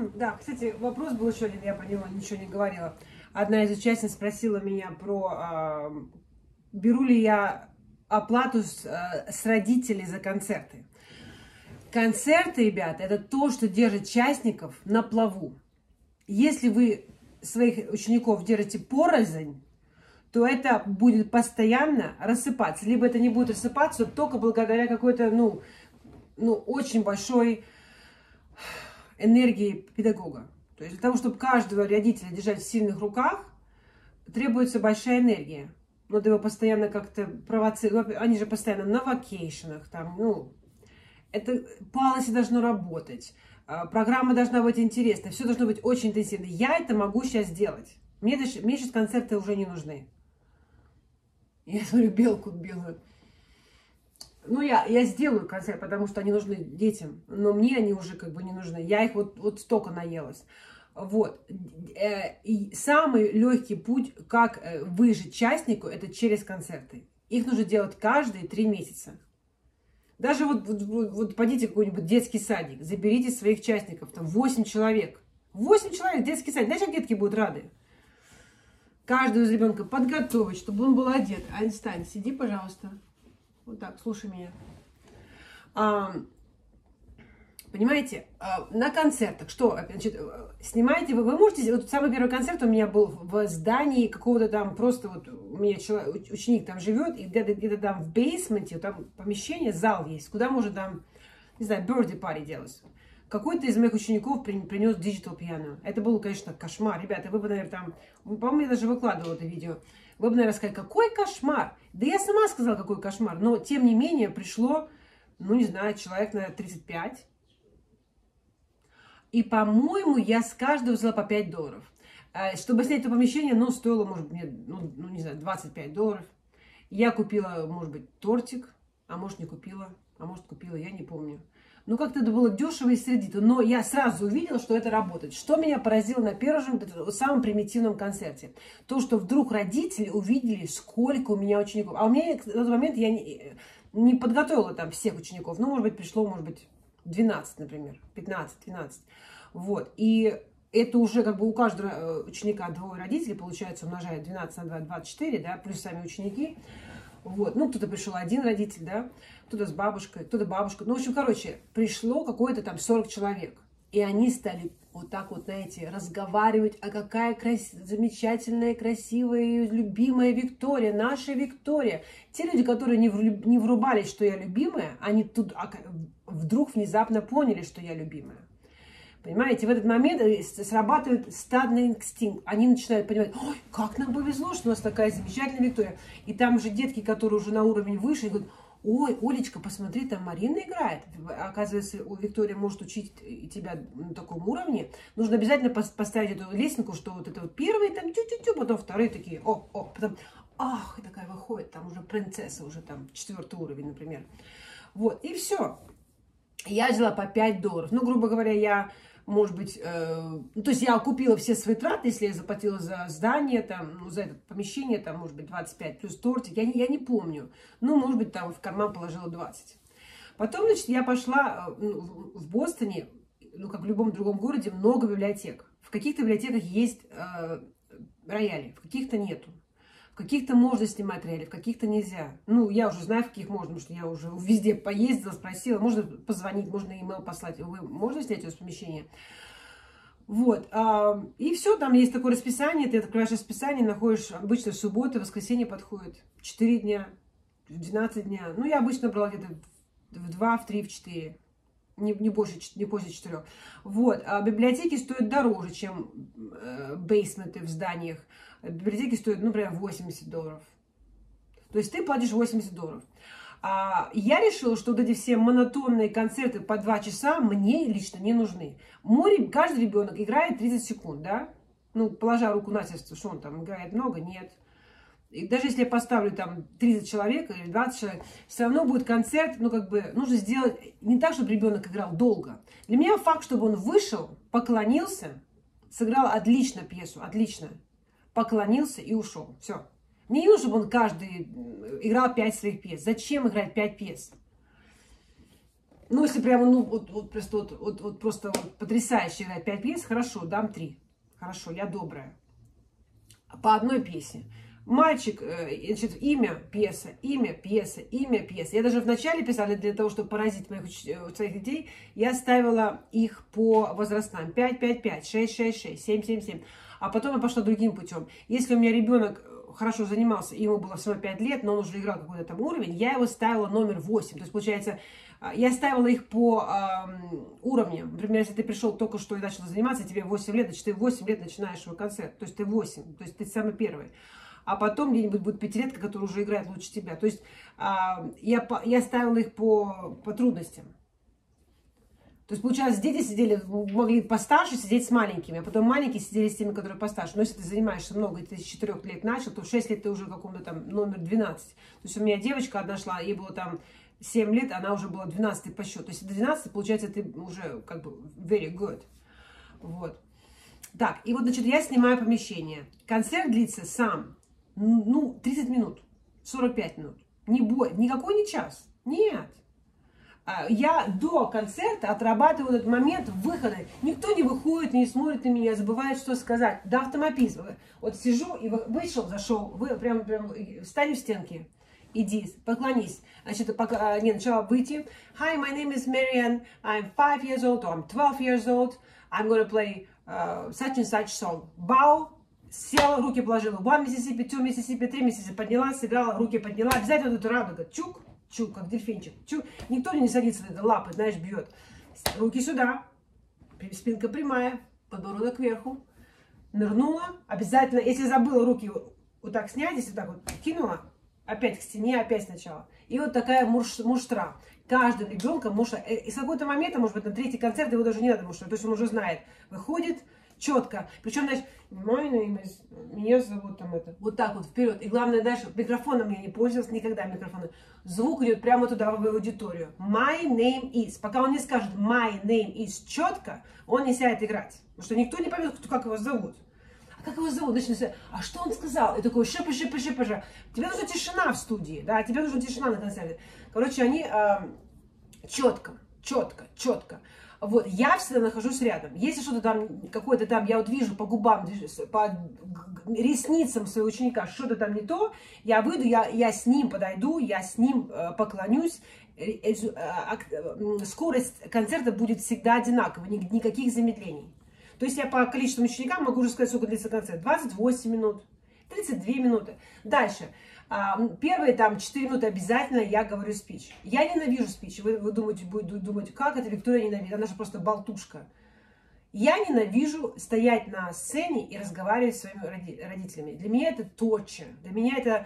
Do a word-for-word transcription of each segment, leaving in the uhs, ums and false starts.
Да, кстати, вопрос был еще один, я про него ничего не говорила. Одна из участниц спросила меня про, э, беру ли я оплату с, э, с родителей за концерты. Концерты, ребята, это то, что держит участников на плаву. Если вы своих учеников держите порознь, то это будет постоянно рассыпаться. Либо это не будет рассыпаться только благодаря какой-то, ну, ну, очень большой энергии педагога. То есть для того, чтобы каждого родителя держать в сильных руках, требуется большая энергия. Надо его постоянно как-то провоцировать. Они же постоянно на вакейшенах, там, ну, это полоси должно работать. Программа должна быть интересная. Все должно быть очень интенсивно. Я это могу сейчас сделать. Мне, мне сейчас концерты уже не нужны. Я смотрю белку белую. Ну, я, я сделаю концерт, потому что они нужны детям. Но мне они уже как бы не нужны. Я их вот, вот столько наелась. Вот. И самый легкий путь, как выжить частнику, это через концерты. Их нужно делать каждые три месяца. Даже вот, вот, вот пойдите в какой-нибудь детский садик, заберите своих частников, там восемь человек. восемь человек, детский садик. Знаете, как детки будут рады? Каждого из ребенка подготовить, чтобы он был одет. Айнстайн, сиди, пожалуйста. Вот так, слушай меня. А, понимаете, а, на концертах, что, значит, снимаете, вы, вы можете, вот самый первый концерт у меня был в здании какого-то там, просто вот у меня человек, ученик там живет, и где-то где там в бейсменте, там помещение, зал есть, куда можно там, не знаю, birthday party делать. Какой-то из моих учеников принес диджитал пиано. Это был, конечно, кошмар. Ребята, вы бы, наверное, там, по-моему, я даже выкладывала это видео. Вы бы, наверное, сказали, какой кошмар. Да я сама сказала, какой кошмар. Но, тем не менее, пришло, ну, не знаю, человек, наверное, тридцать пять. И, по-моему, я с каждого взяла по пять долларов. Чтобы снять это помещение, ну, стоило, может быть, мне, ну, ну, не знаю, двадцать пять долларов. Я купила, может быть, тортик, а может, не купила, а может, купила, я не помню. Ну, как-то это было дешево и сердито. Но я сразу увидела, что это работает. Что меня поразило на первом, самом примитивном концерте? То, что вдруг родители увидели, сколько у меня учеников. А у меня в тот момент я не, не подготовила там всех учеников. Ну, может быть, пришло, может быть, двенадцать, например. пятнадцать-двенадцать. Вот. И это уже как бы у каждого ученика двое родителей, получается, умножает двенадцать на два, двадцать четыре, да, плюс сами ученики. Вот, ну, кто-то пришел один родитель, да, кто-то с бабушкой, кто-то бабушка. Ну, в общем, короче, пришло какое-то там сорок человек. И они стали вот так вот, знаете, разговаривать, а какая крас... замечательная, красивая и любимая Виктория, наша Виктория. Те люди, которые не, вруб... не врубались, что я любимая, они тут вдруг внезапно поняли, что я любимая. Понимаете, в этот момент срабатывает стадный инстинкт. Они начинают понимать, ой, как нам повезло, что у нас такая замечательная Виктория. И там же детки, которые уже на уровень выше, говорят, ой, Олечка, посмотри, там Марина играет. Оказывается, у Виктории может учить тебя на таком уровне. Нужно обязательно поставить эту лестницу, что вот это вот первые там тю-тю-тю, потом вторые такие, о, о, потом, ах, и такая выходит, там уже принцесса, уже там четвертый уровень, например. Вот, и все. Я взяла по пять долларов. Ну, грубо говоря, я... Может быть, э, ну, то есть я окупила все свои траты, если я заплатила за здание, там, ну, за это помещение, там, может быть, двадцать пять плюс тортик, я не, я не помню. Ну, может быть, там в карман положила двадцать. Потом, значит, я пошла ну, в Бостоне, ну, как в любом другом городе, много библиотек. В каких-то библиотеках есть э, рояли, в каких-то нету. В каких-то можно снимать рояли, в каких-то нельзя. Ну, я уже знаю, в каких можно, потому что я уже везде поездила, спросила. Можно позвонить, можно имейл послать. Вы, можно снять у вас помещение? Вот. А, и все, там есть такое расписание. Ты открываешь расписание, находишь обычно в субботу, воскресенье подходит. четыре дня, двенадцать дня. Ну, я обычно брала где-то в два, в три, в четыре. Не, не, больше, не позже четырех. Вот. А библиотеки стоят дороже, чем э, бейсменты в зданиях. Библиотеки стоят, ну, например, восемьдесят долларов. То есть ты платишь восемьдесят долларов. А я решила, что вот эти все монотонные концерты по два часа мне лично не нужны. Мой, каждый ребенок играет тридцать секунд, да? Ну, положа руку на сердце, что он там играет много? Нет. И даже если я поставлю там тридцать человек или двадцать человек, все равно будет концерт, ну, как бы, нужно сделать не так, чтобы ребенок играл долго. Для меня факт, чтобы он вышел, поклонился, сыграл отлично пьесу, отлично, поклонился и ушел. Все. Мне не нужно, чтобы он каждый играл пять своих пьес. Зачем играть пять пьес? Ну, если прямо, ну, вот, вот просто, вот, вот, вот просто вот потрясающе играть пять пьес, хорошо, дам три. Хорошо, я добрая. По одной песне. Мальчик, значит, имя, пьеса, имя, пьеса, имя, пьеса. Я даже вначале писала для того, чтобы поразить моих своих детей, я ставила их по возрастам. пять, пять, пять, шесть, шесть, шесть, семь, семь, семь. А потом я пошла другим путем. Если у меня ребенок хорошо занимался, ему было всего пять лет, но он уже играл какой-то там уровень, я его ставила номер восемь. То есть, получается, я ставила их по э, уровням. Например, если ты пришел только что и начал заниматься, тебе восемь лет, значит, ты в восемь лет начинаешь свой концерт. То есть, ты восемь, то есть, ты самый первый. А потом где-нибудь будет пятилетка, который уже играет лучше тебя. То есть, э, я, я ставила их по, по трудностям. То есть, получалось, дети сидели, могли постарше сидеть с маленькими, а потом маленькие сидели с теми, которые постарше. Но если ты занимаешься много, и ты с четырёх лет начал, то в шесть лет ты уже каком-то там номер двенадцать. То есть, у меня девочка одна шла, ей было там семь лет, она уже была двенадцатой по счету. То есть, до двенадцати, получается, ты уже как бы very good. Вот. Так, и вот, значит, я снимаю помещение. Концерт длится сам, ну, тридцать минут, сорок пять минут. Не бой, никакой не час. Нет. Я до концерта отрабатываю этот момент выхода. Никто не выходит, не смотрит на меня, забывает, что сказать. До автоматизма. Вот сижу и вышел, зашел, вы прям, прям встань в стенке. Иди, поклонись. Значит, пока, не, сначала выйти. Hi, my name is Marianne. I'm five years old, or I'm twelve years old. I'm gonna play uh, such and such song. Bow. Села, руки положила. One Mississippi, two Mississippi, three Mississippi. Подняла, сыграла, руки подняла. Обязательно вот эту раду. Чук. Чук, как дельфинчик. Чук. Никто не садится на это, лапы, знаешь, бьет. Руки сюда. Спинка прямая. Подбородок кверху. Нырнула. Обязательно, если забыла руки вот так снять, если так вот кинула, опять к стене, опять сначала. И вот такая муш, муштра. Каждым ребенком муштра. И с какого-то момента, может быть, на третий концерт его даже не надо муштра. То есть он уже знает. Выходит четко. Причем, знаешь, меня зовут там это. Вот так вот вперед. И главное, дальше микрофоном я не пользовалась никогда микрофоном. Звук идет прямо туда в аудиторию. My name is. Пока он не скажет my name is четко, он не сядет играть. Потому что никто не поймет, как его зовут. А как его зовут? Начнется, а что он сказал? И такой шипа, шипа, шипа, шипа. Тебе нужна тишина в студии, да, тебе нужна тишина на концерте. Короче, они э, четко, четко, четко. Вот, я всегда нахожусь рядом. Если что-то там, какое-то там, я вот вижу по губам, по ресницам своего ученика, что-то там не то, я выйду, я, я с ним подойду, я с ним э, поклонюсь. Скорость концерта будет всегда одинаковой, никаких замедлений. То есть я по количеству ученикам могу уже сказать, сколько длится концерт. двадцать восемь минут, тридцать две минуты. Дальше. Первые там четыре минуты обязательно я говорю спич. Я ненавижу спич. Вы, вы думаете, будете думать, как это Виктория ненавидит? Она же просто болтушка. Я ненавижу стоять на сцене и разговаривать с своими родителями. Для меня это торча. Для меня это...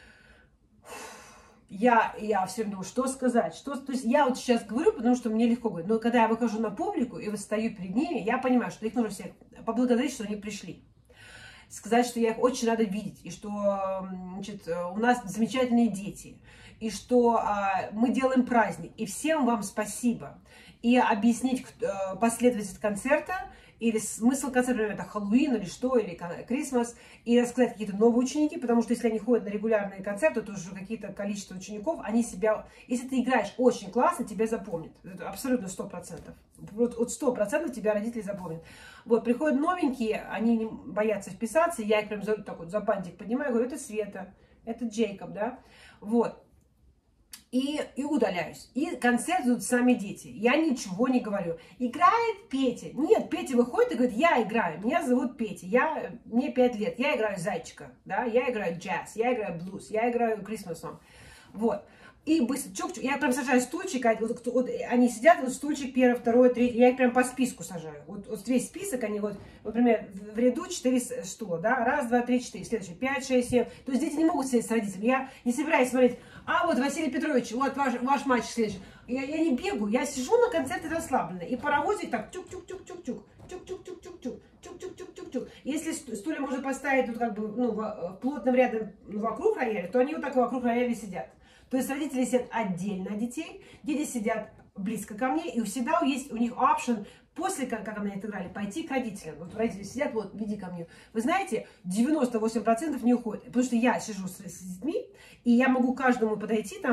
Я, я все время думаю, что сказать, что... То есть я вот сейчас говорю, потому что мне легко говорить. Но когда я выхожу на публику и стою перед ними, я понимаю, что их нужно всех поблагодарить, что они пришли. Сказать, что я их очень рада видеть, и что, значит, у нас замечательные дети, и что а, мы делаем праздник, и всем вам спасибо. И объяснить а, последовательность концерта, или смысл концерта, например, это Хэллоуин, или что, или Крисмас, и рассказать какие-то новые ученики, потому что если они ходят на регулярные концерты, то уже какие-то количество учеников, они себя, если ты играешь очень классно, тебя запомнят, это абсолютно сто процентов, вот от сто процентов тебя родители запомнят. Вот, приходят новенькие, они не боятся вписаться, я их прям за, так вот, за бантик поднимаю, говорю, это Света, это Джейкоб, да, вот. И, и удаляюсь. И концерт идут сами дети. Я ничего не говорю. Играет Петя. Нет, Петя выходит и говорит, я играю. Меня зовут Петя. Я, мне пять лет. Я играю зайчика. Да? Я играю джаз. Я играю блюз. Я играю Christmas song. Вот. И быстро, чук-чук, я прям сажаю стульчик, вот, вот, они сидят, вот стульчик первый, второй, третий, я их прям по списку сажаю. Вот, вот весь список, они вот, например, в ряду четыре стула, да, раз, два, три, четыре, следующий, пять, шесть, семь. То есть дети не могут сидеть с родителями. Я не собираюсь смотреть, а вот Василий Петрович, вот ваш, ваш матч следующий. Я, я не бегаю, я сижу на концерте расслабленно, и паровозик так, чук-чук-чук-чук-чук, чук-чук-чук-чук-чук, чук-чук-чук-чук-чук. Если стулья можно поставить вот как бы, ну, в плотным рядом вокруг рояля, то они вот так вокруг рояля сидят. То есть родители сидят отдельно от детей, дети сидят близко ко мне, и всегда есть у них option, после, как, как они отыграли, пойти к родителям. Вот родители сидят, вот, веди ко мне. Вы знаете, девяносто восемь процентов не уходят, потому что я сижу с, с детьми, и я могу каждому подойти там,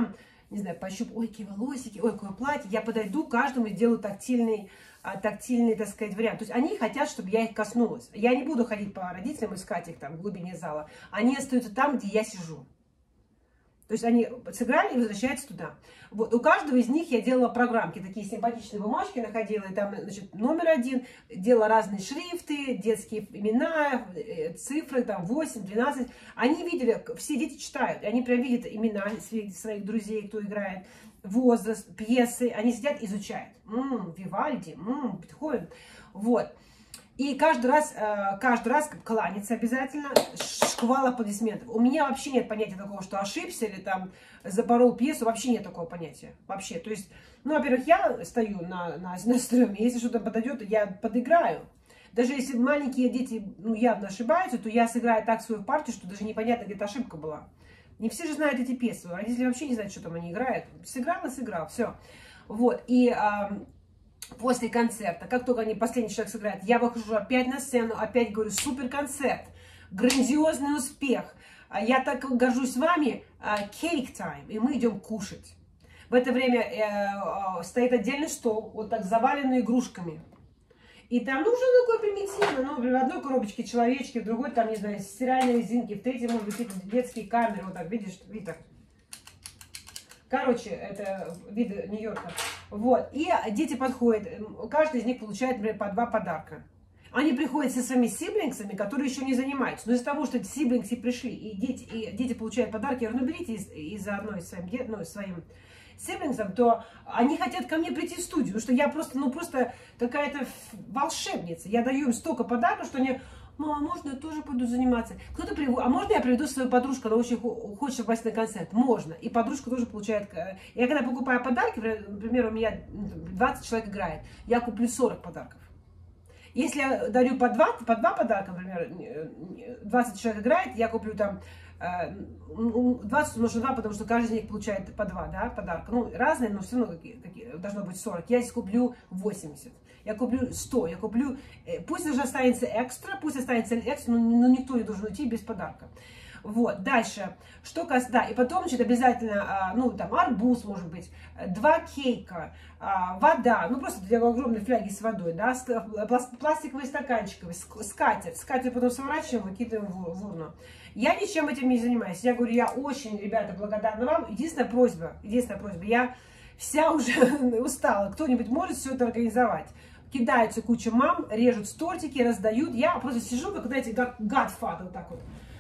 не знаю, пощупать, ой, какие волосики, ой, какое платье, я подойду каждому и сделаю тактильный, тактильный, так сказать, вариант. То есть они хотят, чтобы я их коснулась. Я не буду ходить по родителям, искать их там в глубине зала. Они остаются там, где я сижу. То есть они сыграли и возвращаются туда. Вот. У каждого из них я делала программки, такие симпатичные бумажки находила. И там, значит, номер один, делала разные шрифты, детские имена, цифры, там, восемь, двенадцать. Они видели, все дети читают, они прям видят имена своих, своих друзей, кто играет, возраст, пьесы. Они сидят, изучают. М-м, Вивальди, м-м, Бетховен. Вот. И каждый раз, каждый раз кланяться обязательно, шквал аплодисментов. У меня вообще нет понятия такого, что ошибся или там запорол пьесу, вообще нет такого понятия. Вообще, то есть, ну, во-первых, я стою на, на, на стреме, если что-то подойдет, я подыграю. Даже если маленькие дети, ну, явно ошибаются, то я сыграю так свою партию, что даже непонятно, где-то ошибка была. Не все же знают эти пьесы, родители вообще не знают, что там они играют. Сыграл и сыграл, все. Вот, и... После концерта, как только они последний человек сыграет, я выхожу опять на сцену, опять говорю, супер концерт, грандиозный успех. Я так горжусь вами, cake time, и мы идем кушать. В это время э, стоит отдельный стол, вот так заваленный игрушками. И там, ну, уже такое примитивно, ну, в одной коробочке человечки, в другой, там, не знаю, стиральные резинки, в третьей, может быть, какие-то детские камеры, вот так, видишь, видишь, так. Короче, это виды Нью-Йорка. Вот. И дети подходят. Каждый из них получает, например, по два подарка. Они приходят со своими сиблингсами, которые еще не занимаются. Но из-за того, что эти сиблингсы пришли, и дети, и дети получают подарки, я говорю, ну, берите из, из одной своим, ну, своим сиблингсам, то они хотят ко мне прийти в студию. Потому что я просто, ну, просто какая-то волшебница. Я даю им столько подарков, что они... Мама, можно я тоже пойду заниматься? Кто-то приводит, а можно я приведу свою подружку, она очень хочет попасть на концерт? Можно. И подружка тоже получает. Я когда покупаю подарки, например, у меня двадцать человек играет, я куплю сорок подарков. Если я дарю по два, по два подарка, например, двадцать человек играет, я куплю там двадцать умножить на два, потому что каждый из них получает по два, да, подарка. Ну, разные, но все равно какие, какие, должно быть сорок. Я здесь куплю восемьдесят. Я куплю сто, я куплю, пусть даже останется экстра, пусть останется экстра, но, но никто не должен уйти без подарка. Вот, дальше, что касается, да, и потом, значит, обязательно, ну, там, арбуз, может быть, два кейка, вода, ну, просто для огромной фляги с водой, да, пластиковые стаканчики, скатерть, скатерть потом сворачиваем, выкидываем в урну. Я ничем этим не занимаюсь, я говорю, я очень, ребята, благодарна вам, единственная просьба, единственная просьба, я вся уже устала, кто-нибудь может все это организовать. Кидаются куча мам, режут тортики, раздают. Я просто сижу, как, знаете, как Godfather, вот так вот.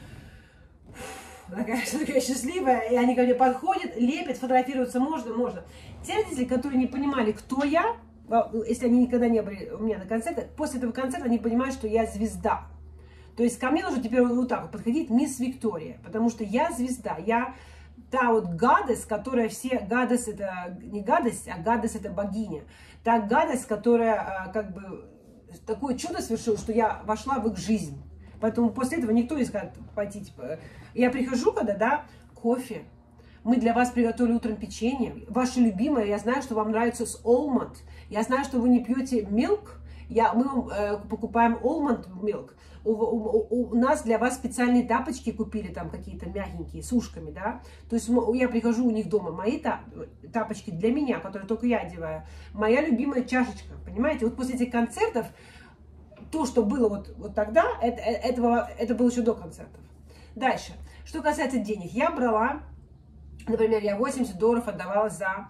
Такая, такая счастливая. И они ко мне подходят, лепят, фотографируются. Можно, можно. Те родители, которые не понимали, кто я, если они никогда не были у меня на концерте, после этого концерта они понимают, что я звезда. То есть ко мне нужно теперь вот так вот подходить, мисс Виктория. Потому что я звезда. Я та вот гадость, которая все... Гадость это не гадость, а гадость это богиня. Та гадость, которая как бы такое чудо совершила, что я вошла в их жизнь. Поэтому после этого никто не скажет пойти, типа... Я прихожу, когда, да, кофе. Мы для вас приготовили утром печенье. Ваше любимое, я знаю, что вам нравится с almond. Я знаю, что вы не пьете milk. Я, мы вам э, покупаем almond milk. У, у, у нас для вас специальные тапочки купили, там какие-то мягенькие, с ушками, да. То есть я прихожу у них дома, мои тапочки для меня, которые только я одеваю. Моя любимая чашечка, понимаете? Вот после этих концертов, то, что было вот, вот тогда, это, этого, это было еще до концертов. Дальше. Что касается денег. Я брала, например, я восемьдесят долларов отдавала за,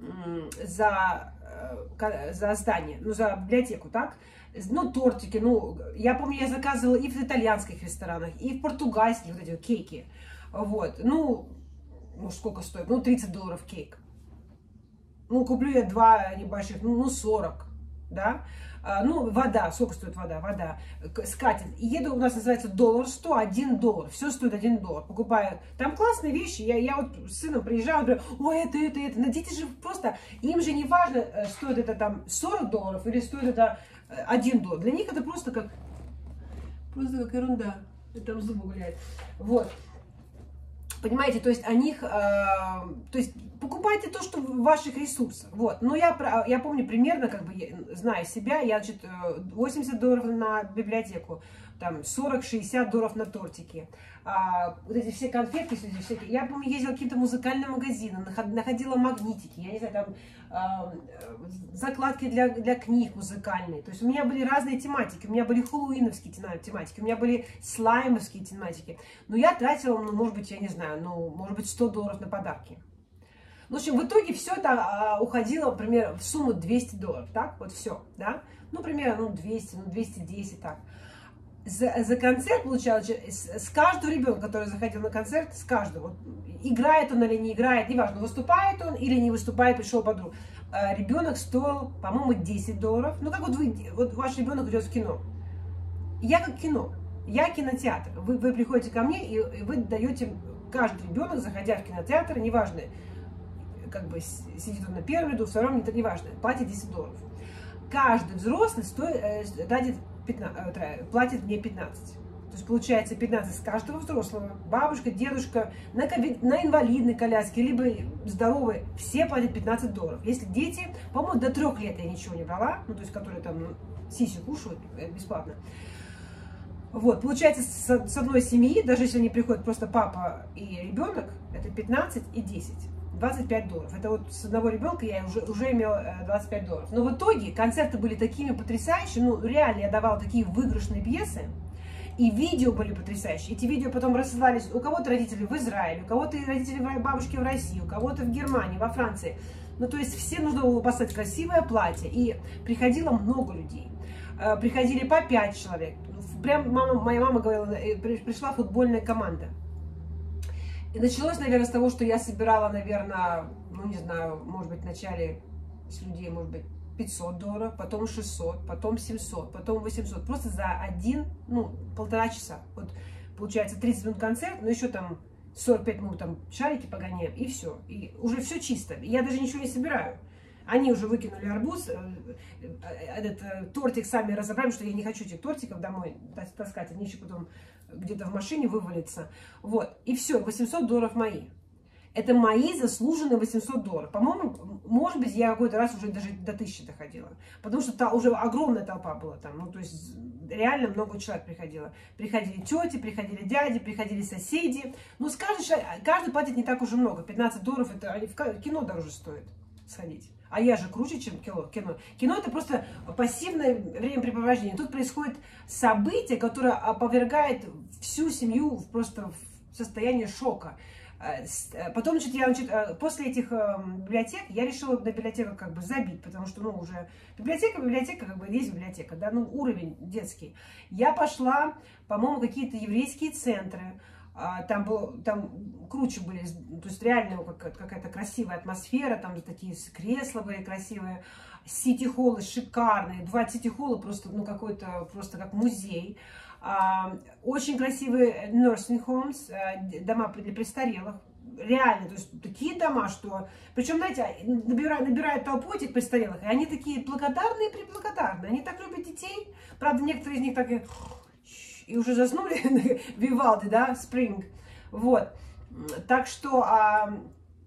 за, за здание, ну, за библиотеку, так? Ну, тортики, ну, я помню, я заказывала и в итальянских ресторанах, и в португальских вот эти кейки. Вот, ну, ну, сколько стоит? Ну, тридцать долларов кейк. Ну, куплю я два небольших, ну, сорок, да? А, ну, вода, сколько стоит вода? Вода, скатерть. Еду, у нас называется доллар сто, один доллар. Все стоит один доллар. Покупаю. Там классные вещи. Я, я вот с сыном приезжаю, говорю, ой, это, это, это. Но дети же просто, им же не важно, стоит это там сорок долларов или стоит это один доллар. Для них это просто как, просто как ерунда. Там зубы гуляют. Вот. Понимаете, то есть о них, э, то есть покупайте то, что в ваших ресурсах. Вот. Но я, я помню примерно, как бы, зная себя, я, значит, восемьдесят долларов на библиотеку, там сорок-шестьдесят долларов на тортики. А, вот эти все конфетки, все всякие. Я помню, ездила в какие-то музыкальные магазины, находила магнитики, я не знаю, там а, закладки для, для книг музыкальные. То есть у меня были разные тематики, у меня были хэллоуиновские тематики, у меня были слаймовские тематики. Но я тратила, ну, может быть, я не знаю, ну, может быть, сто долларов на подарки. В общем, в итоге все это а, уходило, например, в сумму двести долларов, так? Вот все, да? Ну, примерно, ну, двести, ну, двести десять, так. За, за концерт, получалось, с, с каждого ребенка, который заходил на концерт, с каждого, вот, играет он или не играет, неважно, выступает он или не выступает, пришел подруг. А, ребенок стоил, по-моему, десять долларов. Ну, как вот вы, вот ваш ребенок идет в кино. Я как кино, я кинотеатр. Вы, вы приходите ко мне, и, и вы даете, каждый ребенок, заходя в кинотеатр, неважно, как бы сидит он на первом ряду, втором, это неважно, платит десять долларов. Каждый взрослый стоит, э, тратит пятнадцать, э, платит мне пятнадцать. То есть получается пятнадцать с каждого взрослого. Бабушка, дедушка, на, на инвалидной коляске, либо здоровые, все платят пятнадцать долларов. Если дети, по-моему, до трех лет я ничего не брала, ну то есть которые там ну, сиси кушают бесплатно. Вот, получается, с, с одной семьи, даже если они приходят просто папа и ребенок, это пятнадцать и десять. двадцать пять долларов. Это вот с одного ребенка я уже, уже имела двадцать пять долларов. Но в итоге концерты были такими потрясающими, ну реально я давала такие выигрышные пьесы, и видео были потрясающие. Эти видео потом рассылались у кого-то родители в Израиле, у кого-то родители бабушки в России, у кого-то в Германии, во Франции. Ну то есть все нужно было поставить красивое платье, и приходило много людей. Приходили по пять человек. Прям мама, моя мама говорила, пришла футбольная команда. И началось, наверное, с того, что я собирала, наверное, ну, не знаю, может быть, вначале с людей, может быть, пятьсот долларов, потом шестьсот, потом семьсот, потом восемьсот. Просто за один, ну, полтора часа. Вот, получается, тридцать минут концерт, но еще там сорок пять минут там шарики погоняем, и все. И уже все чисто. Я даже ничего не собираю. Они уже выкинули арбуз, этот тортик сами разобрали, что я не хочу этих тортиков домой таскать, они еще потом где-то в машине вывалятся. Вот, и все, восемьсот долларов мои. Это мои заслуженные восемьсот долларов. По-моему, может быть, я какой-то раз уже даже до тысячи доходила. Потому что та, уже огромная толпа была там. Ну, то есть, реально много человек приходило. Приходили тети, приходили дяди, приходили соседи. Ну, каждый, каждый платит не так уже много. пятнадцать долларов, это в кино дороже стоит сходить. А я же круче, чем кино. Кино, кино это просто пассивное времяпрепровождение. Тут происходит событие, которое опровергает всю семью просто в состоянии шока. Потом, значит, я, значит, после этих библиотек я решила на библиотеку как бы забить, потому что, ну, уже библиотека, библиотека, как бы есть библиотека, да, ну, уровень детский. Я пошла, по-моему, какие-то еврейские центры. Там, было, там круче были, то есть реально какая-то красивая атмосфера, там такие кресла были красивые, сити-холлы шикарные, два сити-холла просто, ну, какой-то, просто как музей. Очень красивые nursing homes, дома для престарелых, реально, то есть такие дома, что, причем, знаете, набирают, набирают толпу этих престарелых, и они такие благодарные, преблагодарные, они так любят детей, правда, некоторые из них так и уже заснули, Вивалди, да, Спринг, вот, так что, а,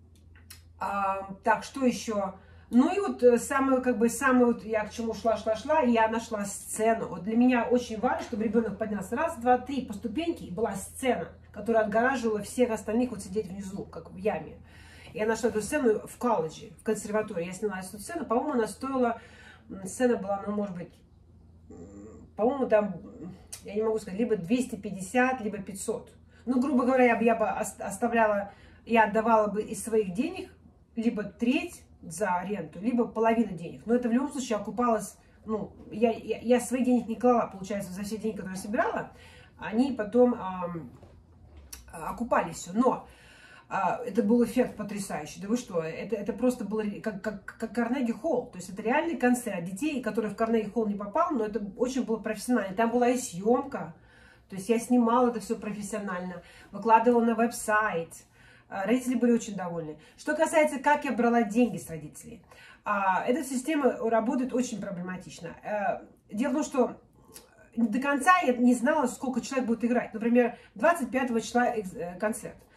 а, так, что еще, ну и вот самое, как бы, самое, вот я к чему шла-шла-шла, я нашла сцену, вот для меня очень важно, чтобы ребенок поднялся раз, два, три по ступеньке, и была сцена, которая отгораживала всех остальных вот сидеть внизу, как в яме. Я нашла эту сцену в колледже, в консерватории, я сняла эту сцену, по-моему, она стоила, сцена была, ну, может быть, по-моему, там, я не могу сказать, либо двести пятьдесят, либо пятьсот. Ну, грубо говоря, я бы, я бы оставляла, я отдавала бы из своих денег либо треть за аренду, либо половину денег. Но это в любом случае окупалось, ну, я, я, я свои денег не клала, получается, за все деньги, которые я собирала, они потом эм, окупались все. Но это был эффект потрясающий. Да вы что, это, это просто было как, как, как Карнеги Холл. То есть это реальный концерт детей, которые в Карнеги Холл не попал, но это очень было профессионально. Там была и съемка. То есть я снимала это все профессионально, выкладывала на веб-сайт. Родители были очень довольны. Что касается, как я брала деньги с родителей. Эта система работает очень проблематично. Дело в том, что до конца я не знала, сколько человек будет играть. Например, двадцать пятого числа концерт.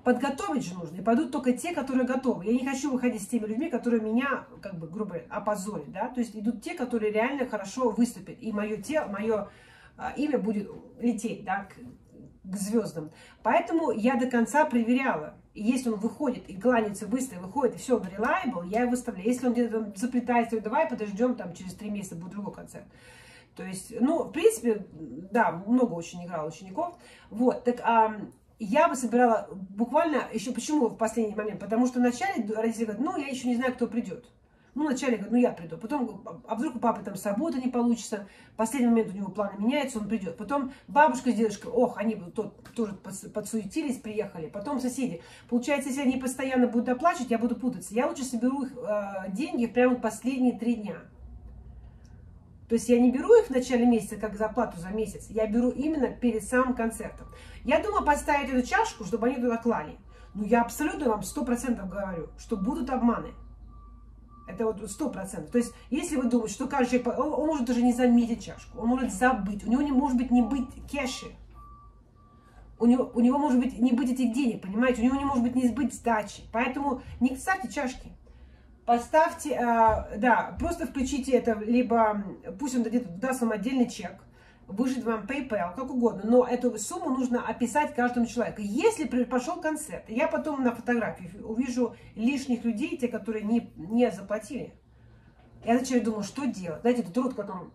подготовить же нужно. И пойдут только те, которые готовы. Я не хочу выходить с теми людьми, которые меня, как бы, грубо говоря, опозорят, да. То есть идут те, которые реально хорошо выступят. И мое тело, мое а, имя будет лететь, да, к, к звездам. Поэтому я до конца проверяла. И если он выходит и кланяется быстро, и выходит, и все, он reliable, я его выставляю. Если он где-то там заплетается, то давай подождем, там через три месяца будет другой концерт. То есть, ну, в принципе, да, много очень играло учеников. Вот, так а, я бы собирала буквально, еще почему в последний момент? Потому что вначале родители говорят, ну, я еще не знаю, кто придет. Ну, вначале говорят, ну, я приду. Потом, а вдруг у папы там с работы не получится. В последний момент у него планы меняются, он придет. Потом бабушка с дедушкой, ох, они тот, тоже подсуетились, приехали. Потом соседи. Получается, если они постоянно будут оплачивать, я буду путаться. Я лучше соберу их э, деньги прямо в последние три дня. То есть я не беру их в начале месяца, как зарплату за месяц. Я беру именно перед самым концертом. Я думаю поставить эту чашку, чтобы они туда клали. Но я абсолютно вам сто процентов говорю, что будут обманы. Это вот сто процентов. То есть, если вы думаете, что каждый человек, он, он может даже не заметить чашку, он может забыть, у него не может быть не быть кэши, у него, у него может быть не быть этих денег, понимаете, у него не может быть не быть сдачи. Поэтому не ставьте чашки. Поставьте, э, да, просто включите это, либо пусть он дадит, даст вам отдельный чек, вышлет вам PayPal, как угодно, но эту сумму нужно описать каждому человеку. Если пошел концерт, я потом на фотографии увижу лишних людей, те, которые не, не заплатили, я начинаю думать, что делать. Знаете, этот рот, которым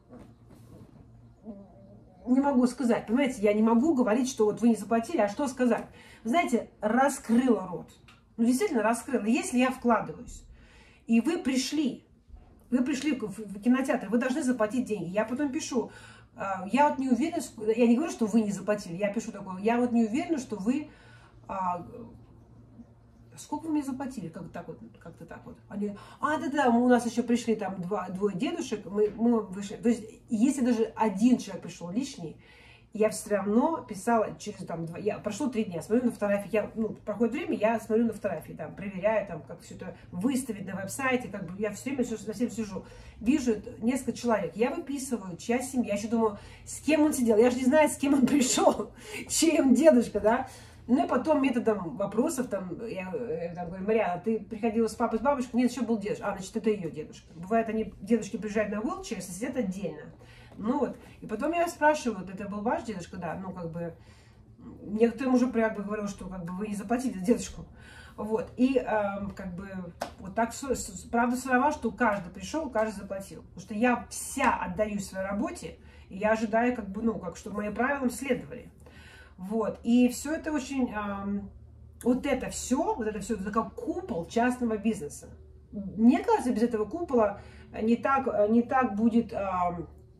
не могу сказать, понимаете, я не могу говорить, что вот вы не заплатили, а что сказать? Вы знаете, раскрыла рот. Ну, действительно раскрыла. Если я вкладываюсь, и вы пришли, вы пришли в кинотеатр, вы должны заплатить деньги. Я потом пишу, я вот не уверена, я не говорю, что вы не заплатили, я пишу такое, я вот не уверена, что вы, а, сколько вы мне заплатили, как так вот, как-то так вот. Они, а, да-да, у нас еще пришли там два, двое дедушек, мы, мы вышли. То есть, если даже один человек пришел лишний, я все равно писала через там два, я прошло три дня, смотрю на фотографии, я, ну, проходит время, я смотрю на фотографии, там, проверяю, там, как все это выставить на веб-сайте, как бы я все время за всем сижу. Вижу несколько человек, я выписываю, чья семья, я еще думаю, с кем он сидел, я же не знаю, с кем он пришел, чей он дедушка, да. Ну и потом методом вопросов, там, я, я там, говорю, Марьяна, ты приходила с папой, с бабушкой? Нет, еще был дедушка. А, значит, это ее дедушка. Бывает, они, дедушки приезжают на wheelchair, сидят отдельно. Ну вот, и потом я спрашиваю, вот, это был ваш дедушка? Да, ну как бы, некоторым уже как бы говорил, что как бы вы не заплатили за дедушку. Вот, и э, как бы вот так, правда сурова, что каждый пришел, каждый заплатил. Потому что я вся отдаюсь своей работе, и я ожидаю, как бы, ну, как, чтобы моим правилам следовали. Вот, и все это очень, э, вот это все, вот это все, это как купол частного бизнеса. Мне кажется, без этого купола не так, не так будет... Э,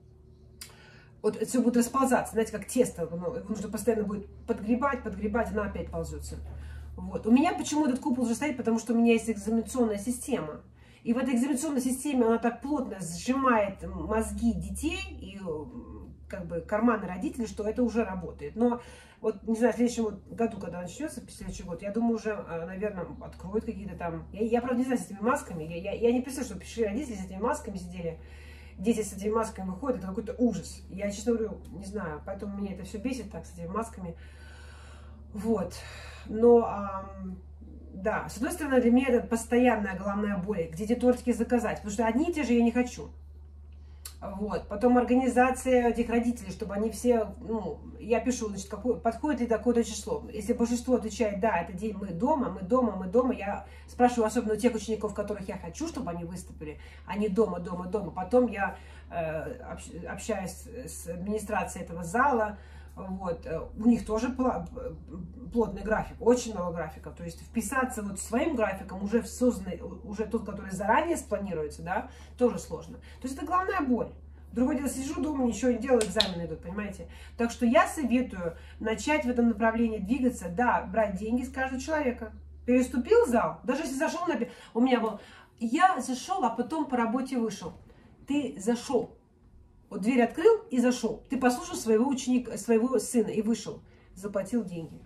Вот все будет расползаться, знаете, как тесто, ну, его нужно постоянно будет подгребать, подгребать, она опять ползется. Вот. У меня почему этот купол уже стоит, потому что у меня есть экзаменационная система. И в этой экзаменационной системе она так плотно сжимает мозги детей и как бы карманы родителей, что это уже работает. Но вот, не знаю, в следующем году, когда начнется, следующий год, я думаю, уже, наверное, откроют какие-то там... Я, я правда, не знаю, с этими масками, я, я, я не представляю, что пришли родители с этими масками сидели. Дети с этими масками выходят, это какой-то ужас. Я, честно говорю, не знаю, поэтому меня это все бесит так, с этими масками. Вот. Но, эм, да, с одной стороны, для меня это постоянная головная боль, где эти тортики заказать, потому что одни и те же я не хочу. Вот. Потом организация этих родителей, чтобы они все, ну, я пишу, значит, какой, подходит ли такое-то число. Если большинство отвечает, да, это день мы дома, мы дома, мы дома, я спрашиваю особенно у тех учеников, которых я хочу, чтобы они выступили, они дома, дома, дома. Потом я э, общаюсь с администрацией этого зала, вот, у них тоже плотный график, очень много графиков, то есть вписаться вот своим графиком, уже созданный, уже тот, который заранее спланируется, да, тоже сложно. То есть это главная боль. Другое дело, сижу дома, ничего не делаю, экзамены идут, понимаете? Так что я советую начать в этом направлении двигаться, да, брать деньги с каждого человека. Переступил зал, даже если зашел на... У меня был, я зашел, а потом по работе вышел. Ты зашел. Вот дверь открыл и зашел. Ты послушал своего ученика, своего сына и вышел. Заплатил деньги.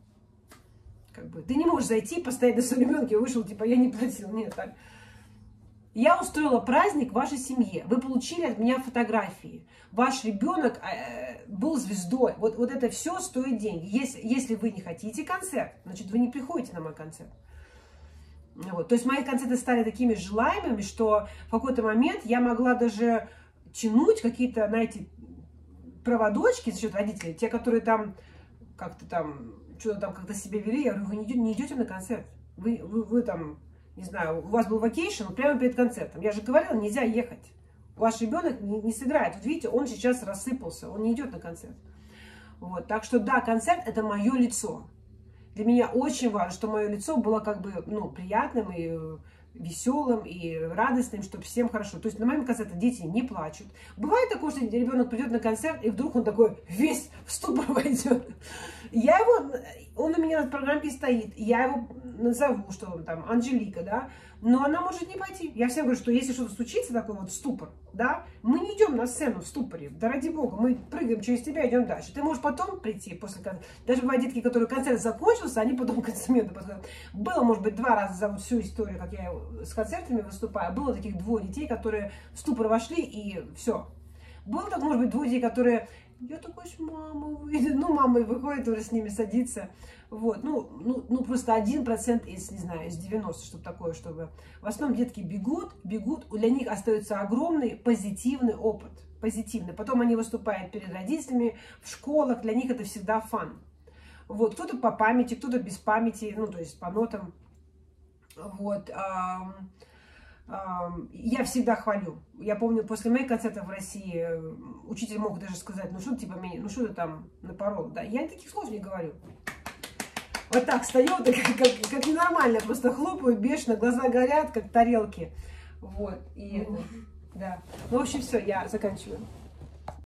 Как бы, ты не можешь зайти, постоять на своем ребенке и вышел, типа, я не платил. Нет, так. Я устроила праздник в вашей семье. Вы получили от меня фотографии. ваш ребенок э, был звездой. Вот, вот это все стоит деньги. Если, если вы не хотите концерт, значит, вы не приходите на мой концерт. Вот. То есть мои концерты стали такими желаемыми, что в какой-то момент я могла даже тянуть какие-то, знаете, проводочки за счет родителей, те, которые там как-то там, что-то там как-то себя вели. Я говорю, вы не идете, не идете на концерт. Вы, вы, вы там, не знаю, у вас был вакейшн прямо перед концертом. Я же говорила, нельзя ехать. Ваш ребенок не, не сыграет. Вот видите, он сейчас рассыпался, он не идет на концерт. Вот. Так что да, концерт — это мое лицо. Для меня очень важно, что мое лицо было как бы, ну, приятным и веселым, и радостным, чтобы всем хорошо. То есть на моем концерте дети не плачут. Бывает такое, что ребенок придет на концерт, и вдруг он такой весь в ступор войдет. Я его, он у меня на программе стоит, я его назову, что он там, Анжелика, да, но она может не пойти. Я всем говорю, что если что-то случится, такой вот ступор, да, мы не идем на сцену в ступоре, да ради бога, мы прыгаем через тебя, идем дальше. Ты можешь потом прийти после концерта. Даже бывают детки, которые концерт закончился, они потом к инструменту подходят. Было, может быть, два раза за вот всю историю, как я с концертами выступаю, было таких двое детей, которые в ступор вошли, и все. Было так, может быть, двое детей, которые... Я такой, мама выйдет. Ну, мама выходит, уже с ними садится. Вот, ну, ну, ну просто один процент из, не знаю, из девяноста, чтобы такое, чтобы... В основном детки бегут, бегут, для них остается огромный позитивный опыт. Позитивный. Потом они выступают перед родителями, в школах, для них это всегда фан. Вот, кто-то по памяти, кто-то без памяти, ну, то есть по нотам. Вот, я всегда хвалю. Я помню, после моих концертов в России учитель мог даже сказать, ну что ты, типа, ну что ты там напорол, да? Я таких слов не говорю. Вот так стою, так, как, как, как ненормально, просто хлопаю бешено, глаза горят, как тарелки. Вот, и, да. Ну, в общем, все, я заканчиваю.